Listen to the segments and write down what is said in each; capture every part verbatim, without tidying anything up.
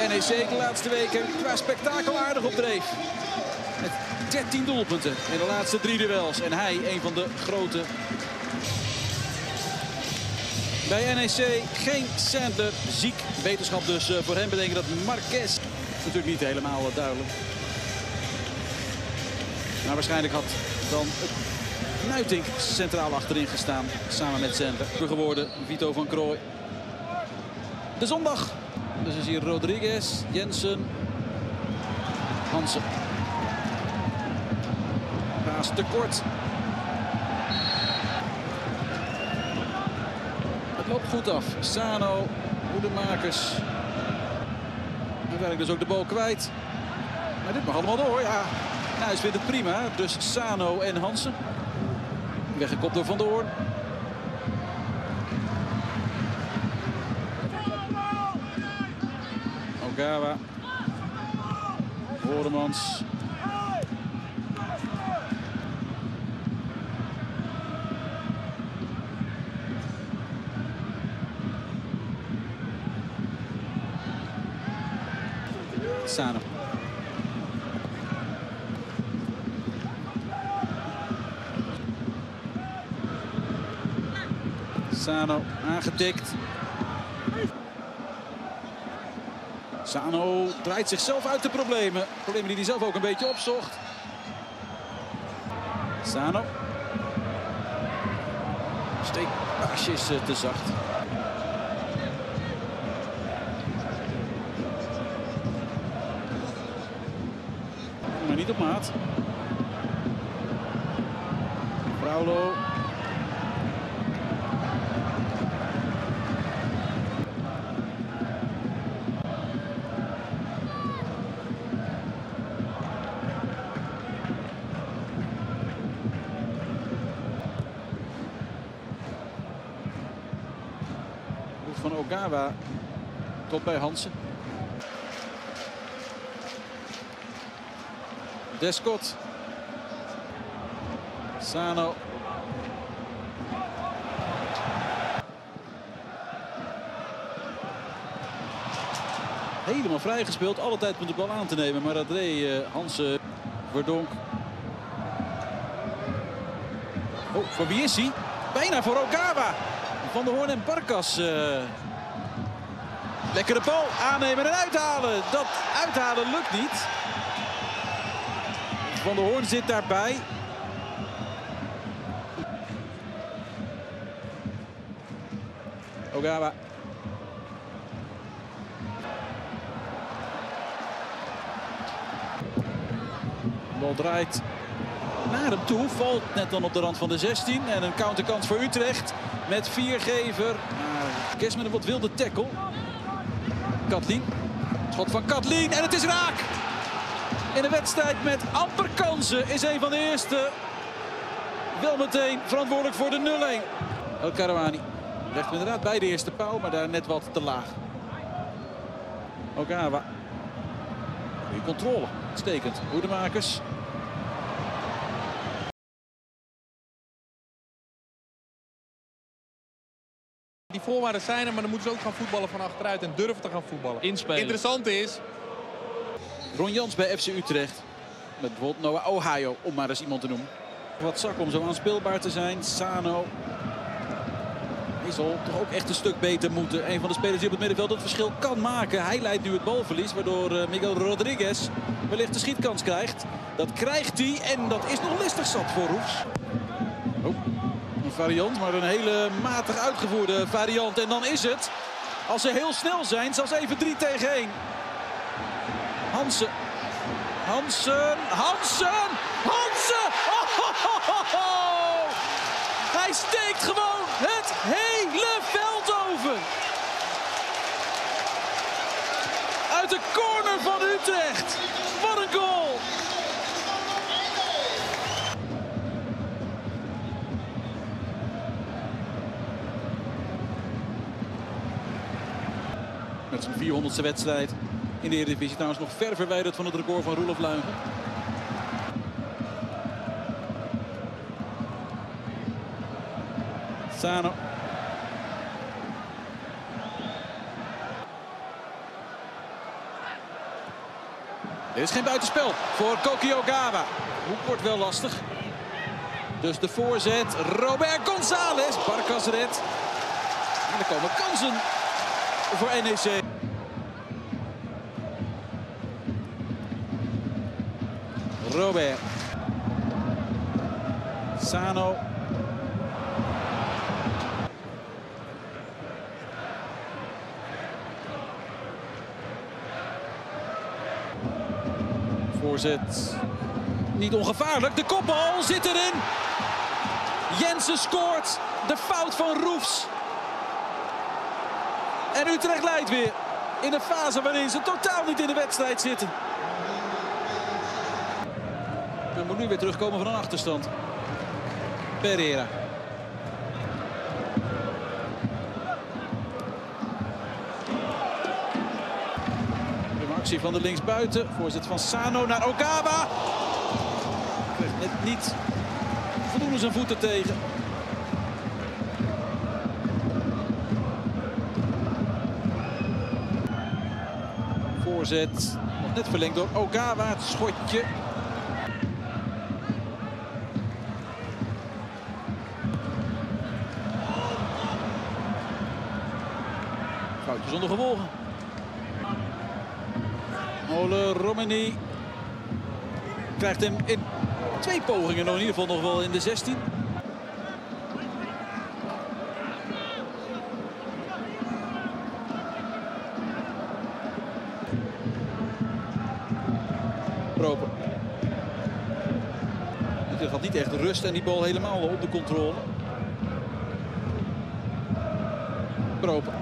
N E C de laatste weken qua spektakel aardig op dreef. Met dertien doelpunten in de laatste drie duels. En hij, een van de grote. Bij N E C geen center, ziek. Wetenschap dus voor hem betekent dat Marquez. Natuurlijk niet helemaal duidelijk. Maar waarschijnlijk had dan Nuitink centraal achterin gestaan. Samen met center. Geworden Vito van Krooij. De zondag. Dus is hier Rodriguez, Jensen, Hansen. Paas te kort. Het loopt goed af. Sano, Hoedemakers. Uiteindelijk dus ook de bal kwijt. Maar dit mag allemaal door, ja. Nijs vindt het prima. Dus Sano en Hansen. Weggekopt door Van der Hoorn. Ogawa. Horemans. Sano. Sano aangetikt. Sano draait zichzelf uit de problemen. Problemen die hij zelf ook een beetje opzocht. Sano. Steekpaasje is te zacht. Maar niet op maat. Fraulo. Van Ogawa tot bij Hansen. Descott. Sano. Helemaal vrijgespeeld. Alle tijd om de bal aan te nemen. Maar dat deed uh, Hansen. Verdonk. Oh, voor wie is hij? Bijna voor Ogawa. Van der Hoorn en Barkas. Uh... Lekkere bal aannemen en uithalen. Dat uithalen lukt niet. Van der Hoorn zit daarbij. Ogawa. De bal draait naar hem toe. Valt net dan op de rand van de zestien. En een counterkans voor Utrecht. Met Viergever. Kes met een wat wilde tackle. Katlien. Schot van Katlien. En het is raak. In een wedstrijd met amper kansen is een van de eerste. Wel meteen verantwoordelijk voor de nul-een. El Karouani legt hem inderdaad bij de eerste paal. Maar daar net wat te laag. Ogawa. Goede controle. Uitstekend. Hoedemakers. Die voorwaarden zijn er, maar dan moeten ze ook gaan voetballen van achteruit en durven te gaan voetballen. Inspelen. Interessant is... Ron Jans bij F C Utrecht. Met bijvoorbeeld Noah Ohio, om maar eens iemand te noemen. Wat zak om zo aanspeelbaar te zijn. Sano. Hij zal toch ook echt een stuk beter moeten. Een van de spelers die op het middenveld het verschil kan maken. Hij leidt nu het balverlies, waardoor uh, Miguel Rodriguez wellicht de schietkans krijgt. Dat krijgt hij en dat is nog listig zat voor Roefs. Oh. Een variant, maar een hele matig uitgevoerde variant. En dan is het, als ze heel snel zijn, zelfs even drie tegen één. Hansen. Hansen. Hansen. Hansen. Oh, ho, ho, ho. Hij steekt gewoon het hele veld over. Uit de corner van Utrecht. Wat een goal. Met zijn vierhonderdste wedstrijd in de Eredivisie. Trouwens nog ver verwijderd van het record van Roelof Luijgen. Sano. Dit is geen buitenspel voor Koki Ogawa. Hoek wordt wel lastig. Dus de voorzet. Robert González. Barkas redt. En er komen kansen voor N E C. Robert. Sano. Voorzet. Niet ongevaarlijk. De kopbal zit erin. Jensen scoort. De fout van Roefs. En Utrecht leidt weer. In een fase waarin ze totaal niet in de wedstrijd zitten. We moeten nu weer terugkomen van een achterstand. Pereira. Een actie van de linksbuiten. Voorzet van Sano naar Ogawa. Krijgt net niet voldoende zijn voeten tegen. Voorzet. Nog net verlengd door Ogawa. Het schotje. Foutje zonder gevolgen. Ole Romani krijgt hem in twee pogingen nog in ieder geval nog wel in de zestien. Proper. Het had niet echt rust en die bal helemaal onder controle. Proper.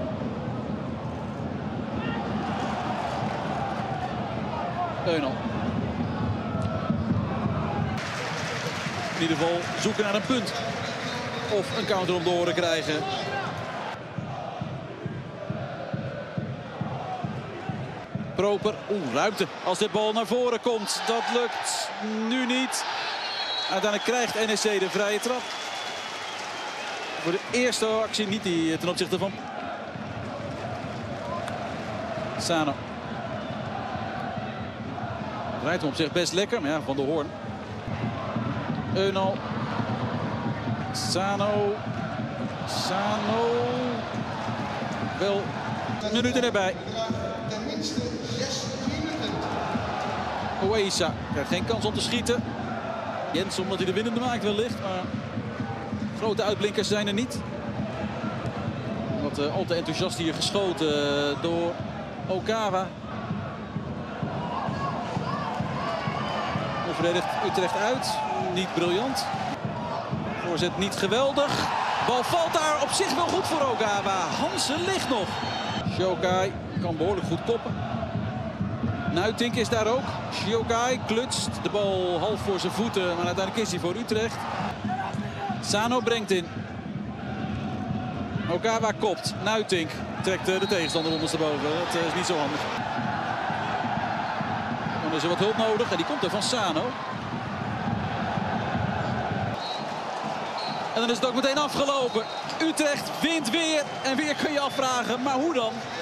Eunal. In ieder geval zoeken naar een punt. Of een counter om de oren krijgen. Proper. Oeh, ruimte. Als de bal naar voren komt. Dat lukt nu niet. Uiteindelijk krijgt N E C de vrije trap. Voor de eerste actie niet die ten opzichte van Sano. Rijdt hem op zich best lekker, maar ja, Van der Hoorn. Eunal. Sano. Sano. Wel minuten erbij. Oesa krijgt geen kans om te schieten. Jens omdat hij de winnende maakt wellicht, maar grote uitblinkers zijn er niet. Wat uh, al te enthousiast hier geschoten uh, door Ogawa. Verdedigt Utrecht uit. Niet briljant. Voorzet niet geweldig. Bal valt daar op zich wel goed voor Ogawa. Hansen ligt nog. Shokai kan behoorlijk goed koppen. Nuitink is daar ook. Shokai klutst de bal half voor zijn voeten. Maar uiteindelijk is hij voor Utrecht. Sano brengt in. Ogawa kopt. Nuitink trekt de tegenstander ondersteboven. Dat is niet zo handig. Dan is er wat hulp nodig en die komt er van Sano. En dan is het ook meteen afgelopen. Utrecht wint weer en weer kun je afvragen, maar hoe dan?